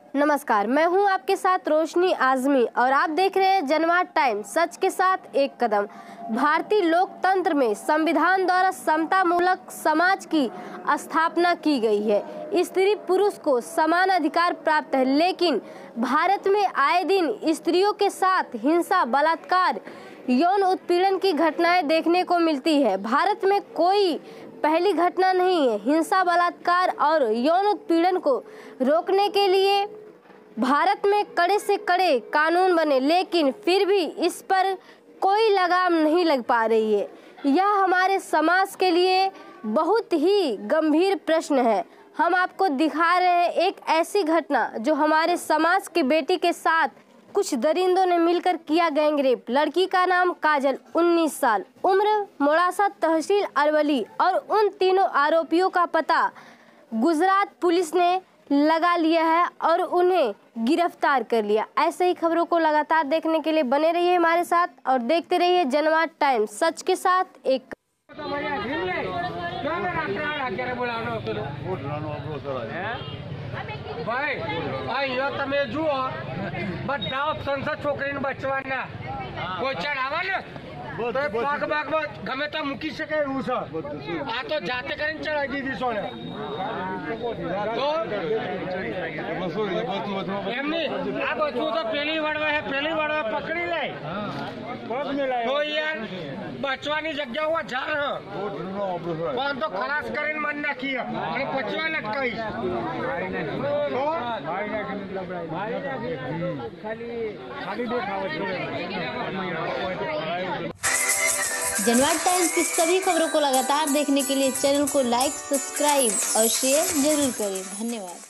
नमस्कार, मैं हूं आपके साथ रोशनी आजमी और आप देख रहे हैं जनवाद टाइम, सच के साथ एक कदम। भारतीय लोकतंत्र में संविधान द्वारा समता मूलक समाज की स्थापना की गई है। स्त्री पुरुष को समान अधिकार प्राप्त है, लेकिन भारत में आए दिन स्त्रियों के साथ हिंसा, बलात्कार, यौन उत्पीड़न की घटनाएं देखने को मिलती है। भारत में कोई पहली घटना नहीं है। हिंसा, बलात्कार और यौन उत्पीड़न को रोकने के लिए भारत में कड़े से कड़े कानून बने, लेकिन फिर भी इस पर कोई लगाम नहीं लग पा रही है। यह हमारे समाज के लिए बहुत ही गंभीर प्रश्न है। हम आपको दिखा रहे हैं एक ऐसी घटना जो हमारे समाज की बेटी के साथ कुछ दरिंदों ने मिलकर किया गैंगरेप। लड़की का नाम काजल, 19 साल उम्र, मोड़ासा तहसील अरवली, और उन तीनों आरोपियों का पता गुजरात पुलिस ने लगा लिया है और उन्हें गिरफ्तार कर लिया। ऐसे ही खबरों को लगातार देखने के लिए बने रहिए हमारे साथ और देखते रहिए जनवाद टाइम, सच के साथ एक। તમે જુઓ બધા સંસદ છોકરીને બચવાના કોઈ ચડાવે ને તો પાક બાગમાં ગમે તો મૂકી શકે એવું છે। આ તો જાતે કરીને ચડાવી દીધી સોને તો એમની આ બધું તો પેલી વડવા પકડી લે તો યાર બચવાની જગ્યા હું હજાર પણ તો ખલાસ કરીને મન નાખી અને પચવા લટકાવી जनवाद टाइम्स की सभी खबरों को लगातार देखने के लिए चैनल को लाइक, सब्सक्राइब और शेयर जरूर करें। धन्यवाद।